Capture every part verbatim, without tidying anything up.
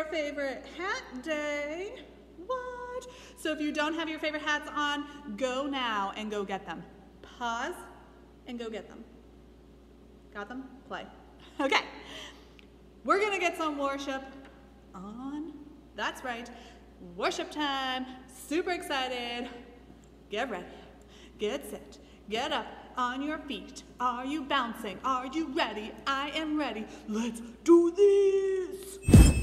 your favorite hat day. What? So if you don't have your favorite hats on, go now and go get them. Pause and go get them. Got them? Play. Okay. We're gonna get some worship on. That's right. Worship time. Super excited. Get ready. Get set. Get up on your feet. Are you bouncing? Are you ready? I am ready. Let's do this.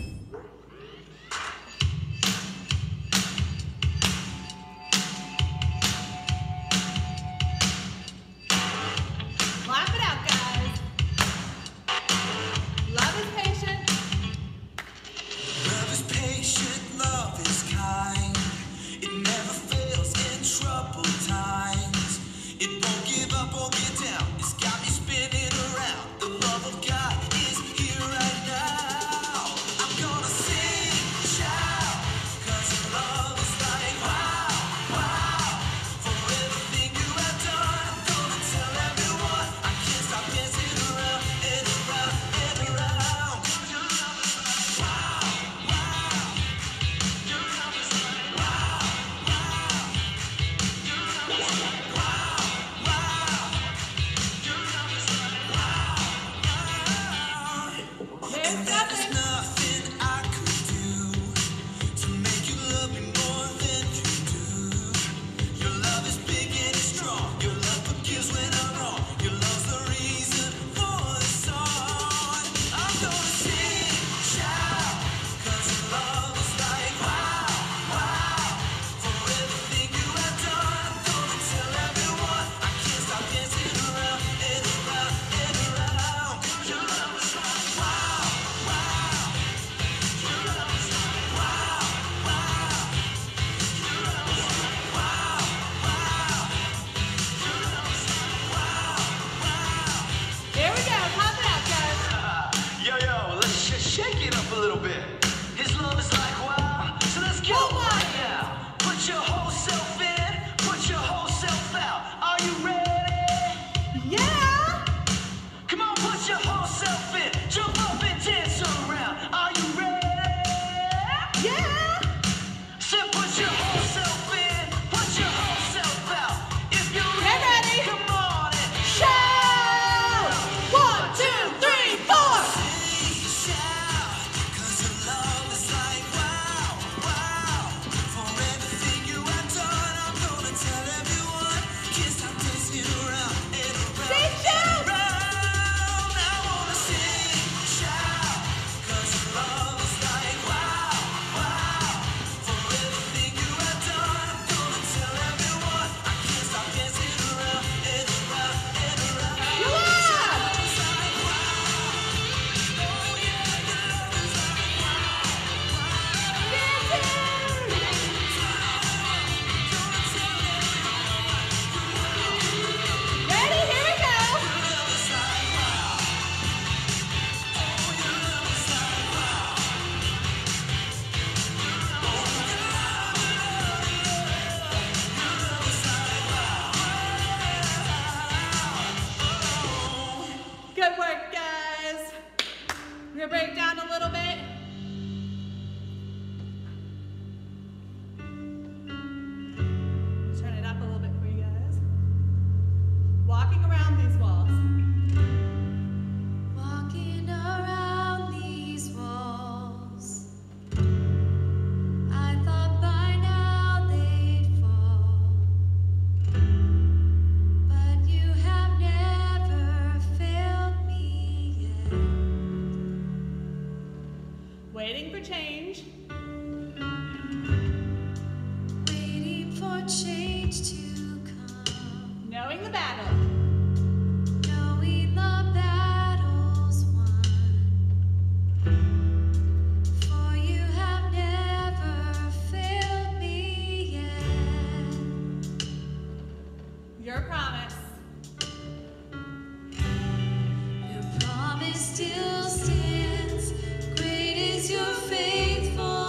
Clap it out, guys. Love is patient. Love is patient, love is kind. It never fails in troubled times. It won't give up or get down. It's got me spinning around. The love of God is here right now. I'm gonna sing, shout, 'cause your love is like wow, wow. For everything you have done, I'm gonna tell everyone. I can't stop dancing around and around and around. 'Cause your love is like wow, wow. Your love is like wow, wow. Your love is like wow, wow. Your love is like wow, wow. There's And nothing. there's nothing I could do to make you love me more than you do. Your love is big and it's strong. Your love forgives when I'm wrong. Your love's the reason for the song. I'm gonna sing, shout, 'cause your love is like wow, wow. For everything you have done, I'm gonna tell everyone. I can't stop dancing around and around and around. 'Cause your love is like wow, wow. Your love is like wow, wow. Your love is like wow, wow. Your love is like wow, wow. Here we go. Pop it out, guys. Yo, yo, let's just shake it up a little bit. His love is like wow, so let's go Oh, wow. right now. Put your whole self in, put your whole self out. Are you ready? Yeah. Come on, put your whole self in, jump up and dance around. Are you ready? Yeah. So put your whole self in, put your whole self out. If you're Get ready. come on and Shout. One, two, three, four. shout, 'cause your love is like wow, wow. For everything you have done, I'm gonna tell everyone. Can't stop dancing around and around Sing, shout. and around. I wanna sing, shout, 'cause your love is like wow, wow. For everything you have done, I'm gonna tell everyone. I can't stop dancing around and around and around. Yeah. Your love is like wow. Oh yeah, your love is like wow, Ready? Here we go. your love is like wow. Oh, your love is like wow. Good work, guys. We're gonna break down a little bit. Turn it up a little bit for you guys. Walking around these walls. Walking around these walls, I thought by now they'd fall, but you have never failed me yet. Waiting for change. Waiting for change to come, Knowing the battle. knowing the battle's won. For you have never failed me yet. Your promise. Your promise still stands. Great is your faithfulness.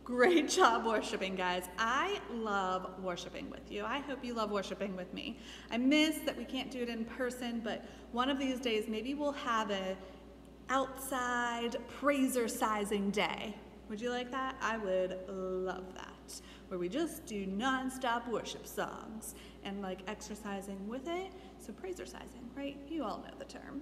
Great job worshiping, guys. I love worshiping with you. I hope you love worshiping with me. I miss that we can't do it in person, but one of these days maybe we'll have a outside praiser-sizing day. Would you like that? I would love that, where we just do non-stop worship songs and like exercising with it. So praiser-sizing, right? You all know the term.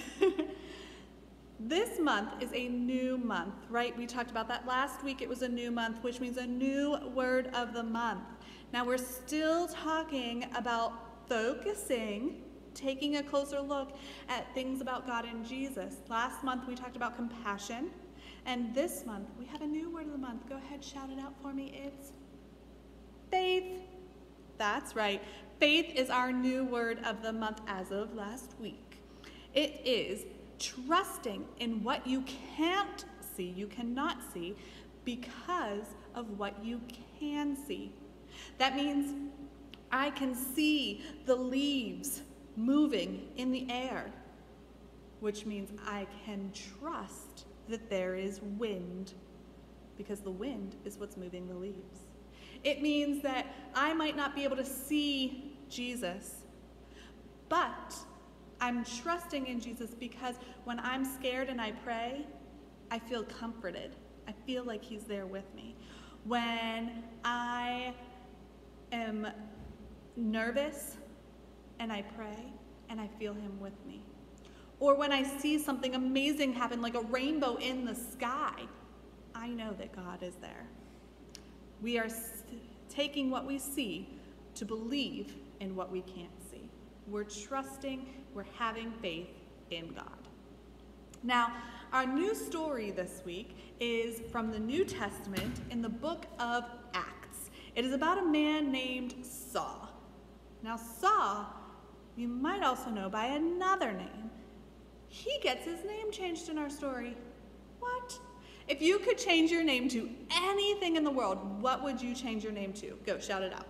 This month is a new month, right? We talked about that last week. It was a new month, which means a new word of the month. Now we're still talking about focusing, taking a closer look at things about God and Jesus. Last month we talked about compassion, and this month we have a new word of the month. Go ahead, shout it out for me. It's faith. That's right. Faith is our new word of the month as of last week. It is trusting in what you can't see, you cannot see, because of what you can see. That means I can see the leaves moving in the air, which means I can trust that there is wind, because the wind is what's moving the leaves. It means that I might not be able to see Jesus, but I'm trusting in Jesus because when I'm scared and I pray, I feel comforted. I feel like he's there with me. When I am nervous and I pray and I feel him with me. Or when I see something amazing happen, like a rainbow in the sky, I know that God is there. We are taking what we see to believe in what we can't see. We're trusting, we're having faith in God. Now, our new story this week is from the New Testament in the book of Acts. It is about a man named Saul. Now, Saul, you might also know by another name. He gets his name changed in our story. What? If you could change your name to anything in the world, what would you change your name to? Go, shout it out.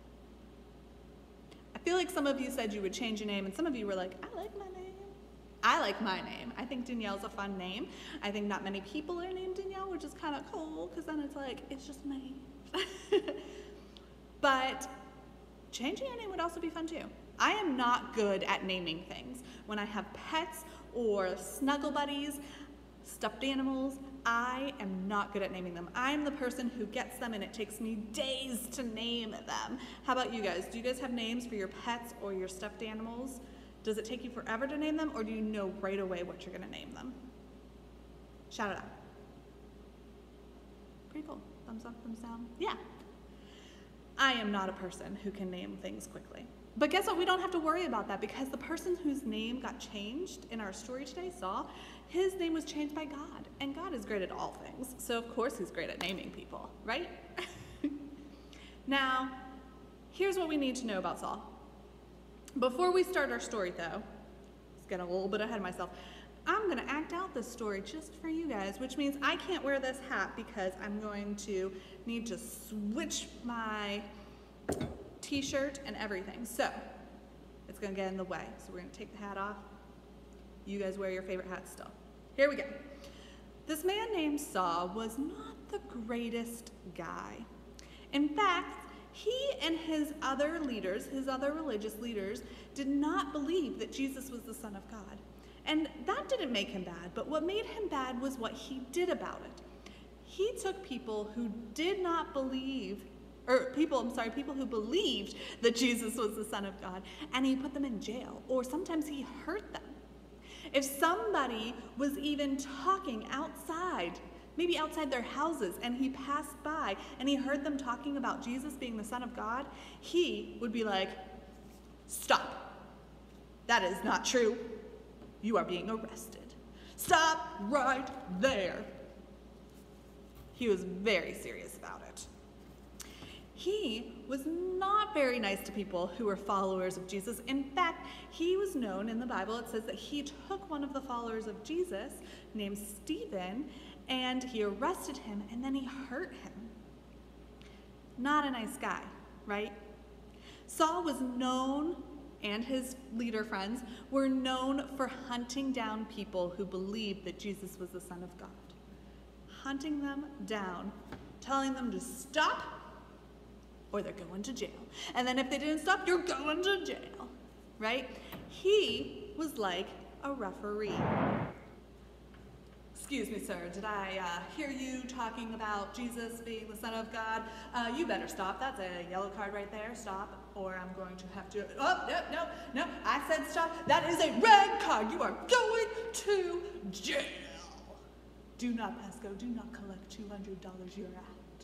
I feel like some of you said you would change your name, and some of you were like, I like my name. I like my name. I think Danielle's a fun name. I think not many people are named Danielle, which is kind of cool, because then it's like, it's just a name. But changing your name would also be fun too. I am not good at naming things. When I have pets or snuggle buddies, stuffed animals, I am not good at naming them. I'm the person who gets them and it takes me days to name them. How about you guys? Do you guys have names for your pets or your stuffed animals? Does it take you forever to name them, or do you know right away what you're gonna name them? Shout it out. Pretty cool. Thumbs up, thumbs down. Yeah. I am not a person who can name things quickly. But guess what? We don't have to worry about that, because the person whose name got changed in our story today, Saul, his name was changed by God. And God is great at all things. So of course he's great at naming people, right? Now, here's what we need to know about Saul. Before we start our story though, let's get a little bit ahead of myself. I'm gonna act out this story just for you guys, which means I can't wear this hat because I'm going to need to switch my t-shirt and everything. So it's gonna get in the way. So we're gonna take the hat off. You guys wear your favorite hat still. Here we go. This man named Saul was not the greatest guy. In fact, he and his other leaders, his other religious leaders, did not believe that Jesus was the Son of God. And that didn't make him bad, but what made him bad was what he did about it. He took people who did not believe, or people, I'm sorry, people who believed that Jesus was the Son of God, and he put them in jail, or sometimes he hurt them. If somebody was even talking outside, maybe outside their houses, and he passed by and he heard them talking about Jesus being the Son of God, he would be like, stop. That is not true. You are being arrested. Stop right there. He was very serious about it. He was not very nice to people who were followers of Jesus. In fact, he was known in the Bible, it says that he took one of the followers of Jesus named Stephen, and he arrested him, and then he hurt him. Not a nice guy, right? Saul was known, and his leader friends were known for hunting down people who believed that Jesus was the Son of God. Hunting them down telling them to stop or they're going to jail. And then if they didn't stop, you're going to jail, right? He was like a referee. Excuse me, sir, did I uh, hear you talking about Jesus being the Son of God? Uh, you better stop. That's a yellow card right there. Stop, or I'm going to have to... Oh, no, no, no. I said stop. That is a red card. You are going to jail. Do not pass go. Do not collect two hundred dollars. You're out.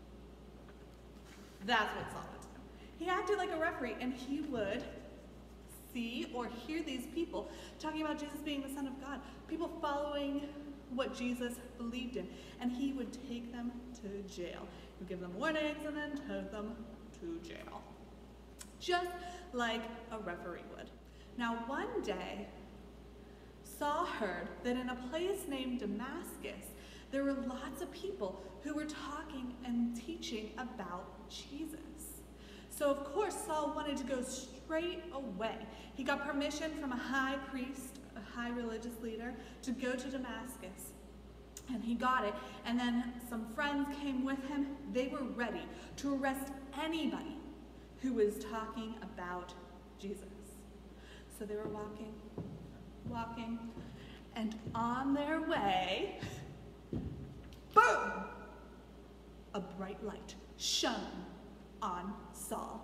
That's what Saul would do. He acted like a referee, and he would see or hear these people talking about Jesus being the Son of God, people following what Jesus believed in, and he would take them to jail. He would give them warnings and then take them to jail, just like a referee would. Now, one day, Saul heard that in a place named Damascus, there were lots of people who were talking and teaching about Jesus. So, of course, Saul wanted to go straight away. He got permission from a high priest, a high religious leader, to go to Damascus. And he got it. And then some friends came with him. They were ready to arrest anybody who was talking about Jesus. So they were walking, walking, and on their way, boom! A bright light shone on Saul.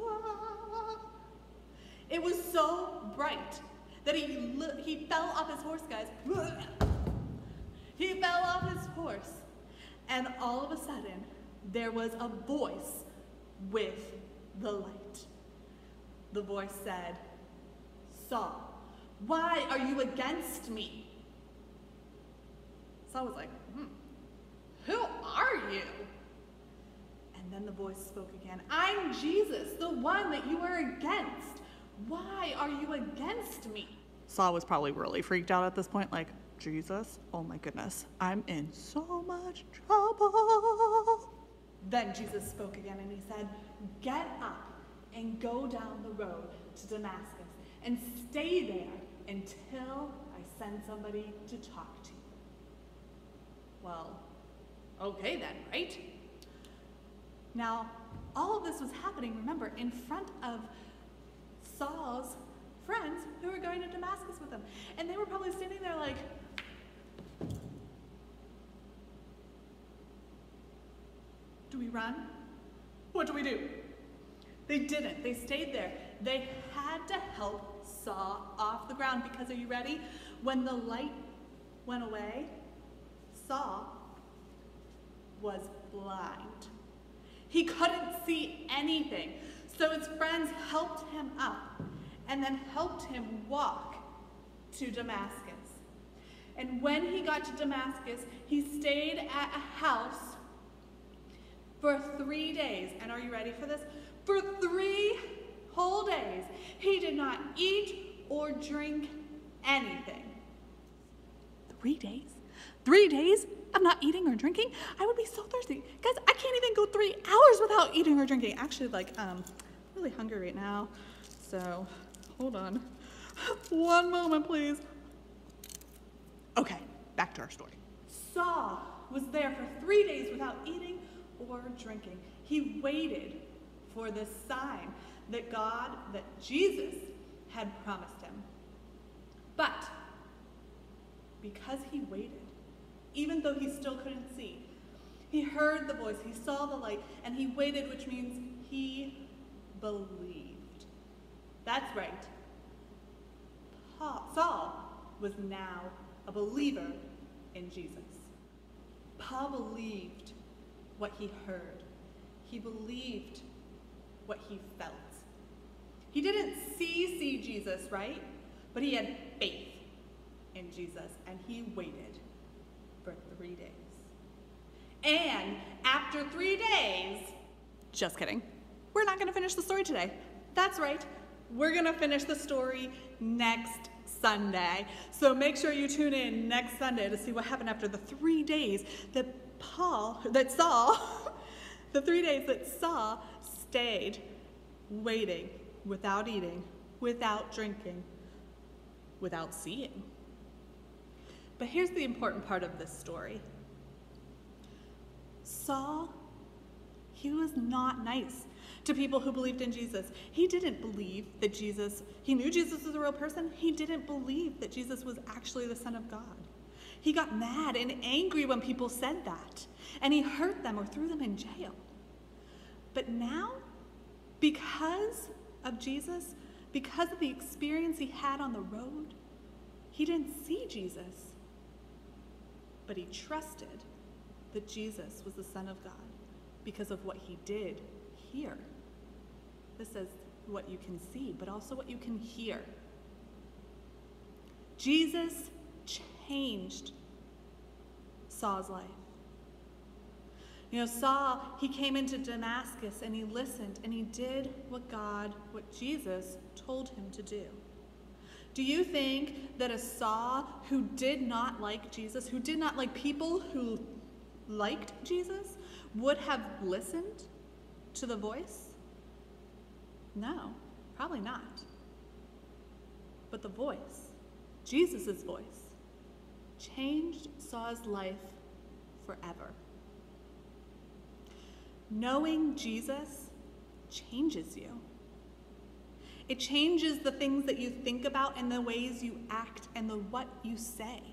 It was so bright that he, he fell off his horse, guys. He fell off his horse, and all of a sudden, there was a voice with the light. The voice said, Saul, why are you against me? Saul was like, hmm, who are you? And then the voice spoke again. I'm Jesus, the one that you are against. Why are you against me? Saul was probably really freaked out at this point, like, Jesus, oh my goodness, I'm in so much trouble. Then Jesus spoke again and he said, get up and go down the road to Damascus and stay there until I send somebody to talk to you. Well, okay then, right? Now, all of this was happening, remember, in front of Saul's friends who were going to Damascus with him. And they were probably standing there like, do we run? What do we do? They didn't. They stayed there. They had to help Saul off the ground because, are you ready? When the light went away, Saul was blind. He couldn't see anything. So his friends helped him up and then helped him walk to Damascus. And when he got to Damascus, he stayed at a house for three days. And are you ready for this? For three whole days, he did not eat or drink anything. Three days? Three days of not eating or drinking? I would be so thirsty. Guys, I can't even go three hours without eating or drinking. Actually, like, um, I'm really hungry right now. So, hold on. One moment, please. Okay, back to our story. Saul was there for three days without eating or drinking. He waited for the sign that God, that Jesus had promised him. But because he waited, even though he still couldn't see, he heard the voice, he saw the light, and he waited, which means he believed. That's right. Paul, Saul was now a believer in Jesus. Paul believed what he heard. He believed what he felt. He didn't see, see Jesus, right? But he had faith in Jesus, and he waited for three days. And after three days, just kidding, we're not gonna finish the story today. That's right, we're gonna finish the story next Sunday. So make sure you tune in next Sunday to see what happened after the three days that Paul, that Saul, the three days that Saul stayed waiting without eating, without drinking, without seeing. But here's the important part of this story. Saul, he was not nice to people who believed in Jesus. He didn't believe that Jesus, he knew Jesus was a real person. He didn't believe that Jesus was actually the Son of God. He got mad and angry when people said that, and he hurt them or threw them in jail. But now, because of Jesus, because of the experience he had on the road, he didn't see Jesus, but he trusted that Jesus was the Son of God because of what he did hear. This says what you can see, but also what you can hear. Jesus changed Saul's life. You know, Saul, he came into Damascus and he listened and he did what God, what Jesus told him to do. Do you think that a Saul who did not like Jesus, who did not like people who liked Jesus, would have listened to the voice? No, probably not. But the voice, Jesus' voice, changed Saul's life forever. Knowing Jesus changes you. It changes the things that you think about and the ways you act and the what you say.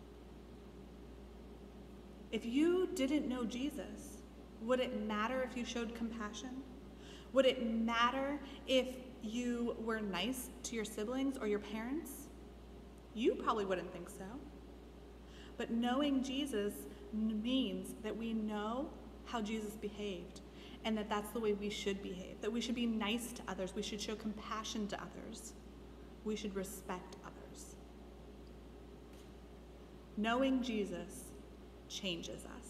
If you didn't know Jesus, would it matter if you showed compassion? Would it matter if you were nice to your siblings or your parents? You probably wouldn't think so. But knowing Jesus means that we know how Jesus behaved, and that that's the way we should behave, that we should be nice to others, we should show compassion to others, we should respect others. Knowing Jesus changes us.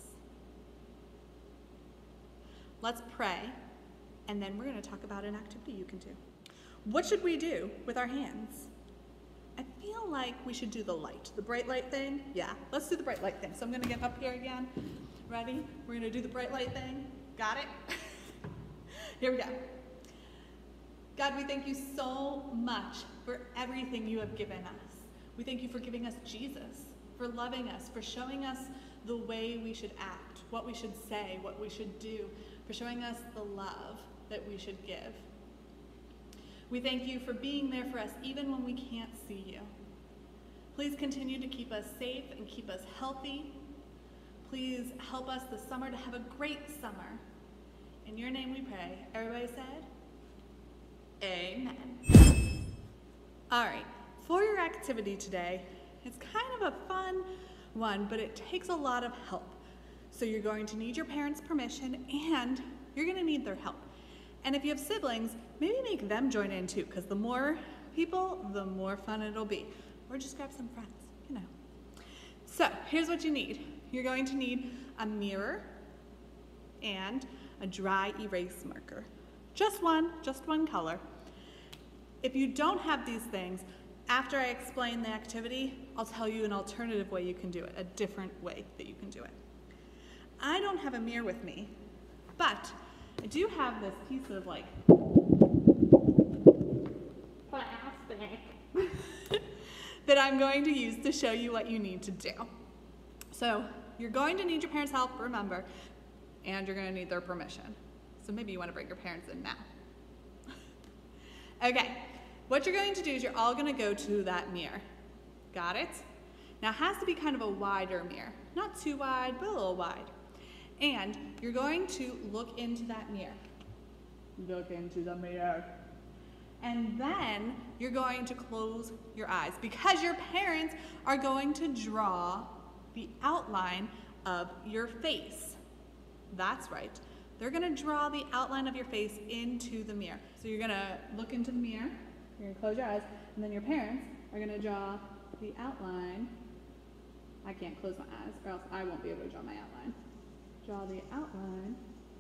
Let's pray, and then we're going to talk about an activity you can do. What should we do with our hands? I feel like we should do the light, the bright light thing. Yeah, let's do the bright light thing. So I'm going to get up here again. Ready? We're going to do the bright light thing. Got it? Here we go. God, we thank you so much for everything you have given us. We thank you for giving us Jesus, for loving us, for showing us the way we should act, what we should say, what we should do, for showing us the love that we should give. We thank you for being there for us even when we can't see you. Please continue to keep us safe and keep us healthy. Please help us this summer to have a great summer. In your name we pray. Everybody said, amen. All right, for your activity today, it's kind of a fun one, but it takes a lot of help. So you're going to need your parents' permission, and you're going to need their help. And if you have siblings, maybe make them join in too, because the more people, the more fun it'll be. Or just grab some friends, you know. So here's what you need. You're going to need a mirror and a dry erase marker. Just one, just one color. If you don't have these things, after I explain the activity, I'll tell you an alternative way you can do it, a different way that you can do it. I don't have a mirror with me, but I do have this piece of like plastic that I'm going to use to show you what you need to do. So you're going to need your parents' help, remember, and you're going to need their permission. So maybe you want to bring your parents in now. Okay, what you're going to do is you're all going to go to that mirror. Got it? Now it has to be kind of a wider mirror. Not too wide, but a little wide. And you're going to look into that mirror. Look into the mirror. And then you're going to close your eyes because your parents are going to draw the outline of your face. That's right. They're going to draw the outline of your face into the mirror. So you're going to look into the mirror, you're going to close your eyes, and then your parents are going to draw the outline. I can't close my eyes or else I won't be able to draw my outline. Draw the outline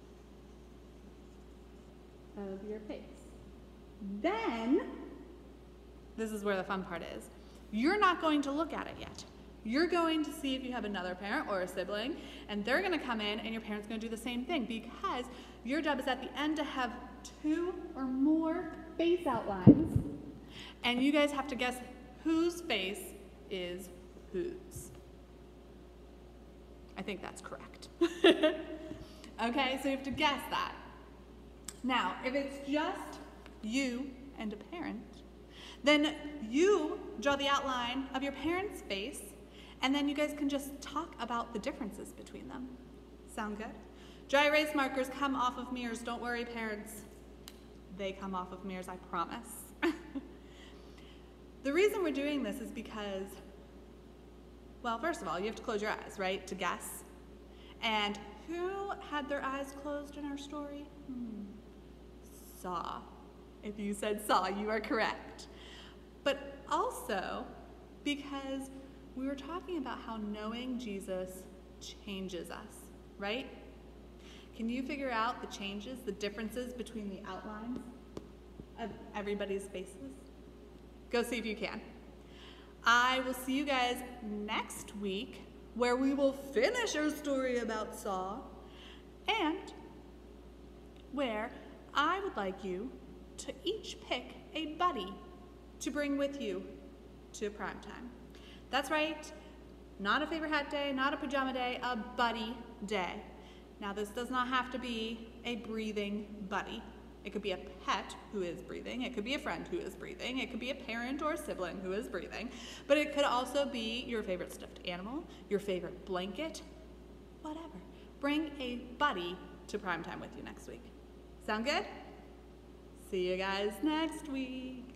of your face. Then, this is where the fun part is. You're not going to look at it yet. You're going to see if you have another parent or a sibling, and they're going to come in and your parents are going to do the same thing because your job is at the end to have two or more face outlines, and you guys have to guess whose face is whose. I think that's correct. Okay, so you have to guess that. Now, if it's just you and a parent, then you draw the outline of your parent's face, and then you guys can just talk about the differences between them. Sound good? Dry erase markers come off of mirrors. Don't worry, parents. They come off of mirrors, I promise. The reason we're doing this is because, well, first of all, you have to close your eyes, right, to guess. And who had their eyes closed in our story? Hmm. Saw. If you said saw, you are correct. But also because we were talking about how knowing Jesus changes us, right? Can you figure out the changes, the differences between the outlines of everybody's faces? Go see if you can. I will see you guys next week, where we will finish our story about Saw, and where I would like you to each pick a buddy to bring with you to primetime. That's right, not a favorite hat day, not a pajama day, a buddy day. Now, this does not have to be a breathing buddy. It could be a pet who is breathing. It could be a friend who is breathing. It could be a parent or a sibling who is breathing. But it could also be your favorite stuffed animal, your favorite blanket, whatever. Bring a buddy to primetime with you next week. Sound good? See you guys next week.